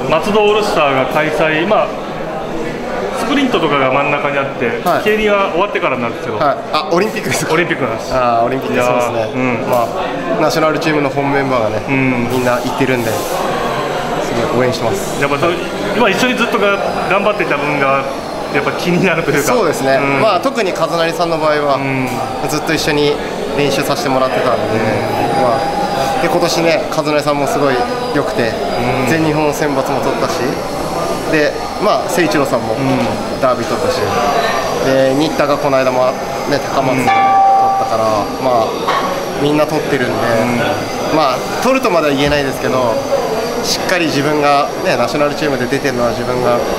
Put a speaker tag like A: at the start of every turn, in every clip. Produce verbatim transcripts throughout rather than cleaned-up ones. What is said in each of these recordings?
A: 松戸オールスターが開催、まあ、スプリントとかが真ん中にあって、はい、競輪は終わってからなんですけど、はい、
B: あ、オリンピックですか。
A: オリンピックなんです。
B: あ、オリンピック、そうですね、うん、まあ、ナショナルチームの本メンバーがね、うん、みんな行ってるんで、すごい応援してます。
A: やっぱ今、一緒にずっとが頑張っていた分が、やっぱ気になるというか、
B: そうですね、うん、まあ、特に和成さんの場合は、うん、ずっと一緒に練習させてもらってたんで、うん、まあ、で今年ね、和成さんもすごい良くて、うん、全日本選抜も取ったし、で、まあ、誠一郎さんもダービー取ったし、で新田がこの間も、ね、高松で取ったから、まあ、みんな取ってるんで、うん、まあ、取るとまでは言えないですけど、しっかり自分が、ね、ナショナルチームで出てるのは自分が、うん、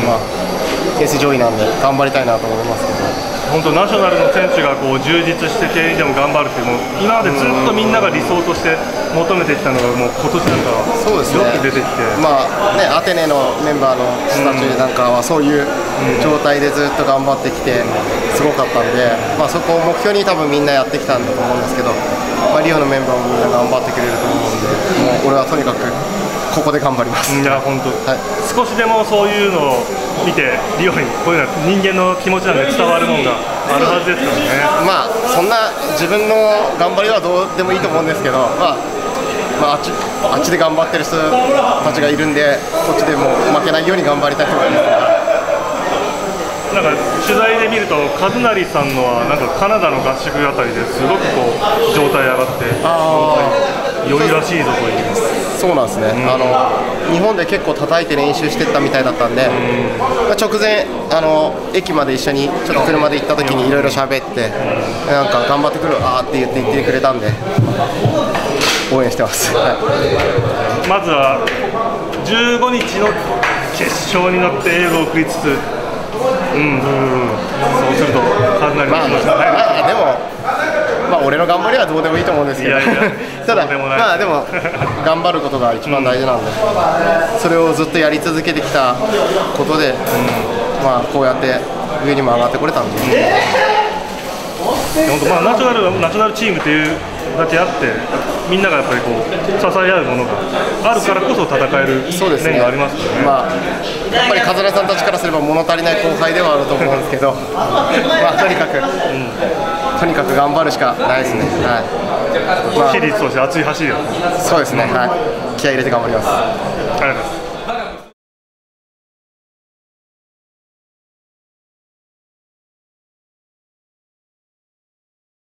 B: まあ、ケース上位なんで頑張りたいなと思いますけど、
A: 本当ナショナルの選手がこう充実して競輪でも頑張るっていう、もう今までずっとみんなが理想として求めてきたのがもう今年なんか
B: そうですね、
A: よく出てきて、
B: まあね、アテネのメンバーの人たちなんかはそういう状態でずっと頑張ってきてすごかったんで、まあ、そこを目標に多分みんなやってきたんだと思うんですけど、まあ、リオのメンバーもみんな頑張ってくれると思うんで、もう俺はとにかくここで頑張ります。
A: いや本当、はい、少しでもそういうのを見てリオにこういうのは人間の気持ちなんで伝わるものがあるはずですからね。
B: まあそんな自分の頑張りはどうでもいいと思うんですけど、まあ、まあ、あっちあっちで頑張ってる人たちがいるんで、こっちでも負けないように頑張りたいと思います。
A: なんか取材で見ると和成さんのはなんかカナダの合宿あたりですごくこう状態上がって良いらしいぞと言います。
B: そうなんですね、うん、あの日本で結構叩いて練習してったみたいだったんで、うん、直前あの駅まで一緒にちょっと車で行った時にいろいろ喋って、うん、なんか頑張ってくるあーって言って言ってくれたんで応援してます、はい、
A: まずはじゅうごにちの決勝になってエールを送りつつ、うん、うん、そうすると和成の気持ちが入る、
B: まあ、まあ、でもまあ俺の頑張りはどうでもいいと思うんですけど、ただまあでも頑張ることが一番大事なんで、うん、それをずっとやり続けてきたことで、うん、まあこうやって上にも上がってこれたんで、うん、
A: 本当まあナショナルナショナルチームというだけあってみんながやっぱりこう支え合うものがあるからこそ戦える面がありますよね。
B: まあやっぱり和成さんたちからすれば物足りない後輩ではあると思うんですけど、まあとにかく、うん、とにかく頑張るしかないですね。はい。
A: まあ、私立として熱い走りを。
B: そうですね。はい。気合い入れて頑張ります。
A: ありがとうございます。